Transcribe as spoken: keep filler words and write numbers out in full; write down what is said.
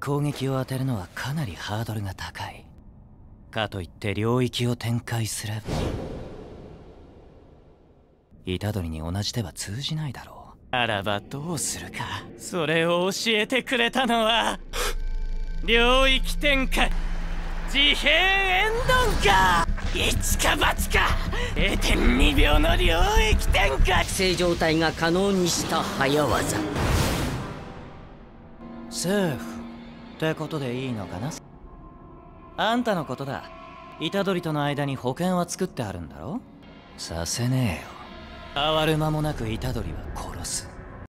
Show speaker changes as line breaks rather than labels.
攻撃を当てるのはかなりハードルが高い。かといって領域を展開すれば虎杖に同じ手は通じないだろう。あらばどうするか。それを教えてくれたのは領域展開自閉エンドンか。一か八か れいてんに 秒の領域展開。
正常体が可能にした早業。
セーフってことでいいのかな。あんたのことだ。虎杖との間に保険は作ってあるんだろ。させねえよ。変わる間もなく虎杖は殺す。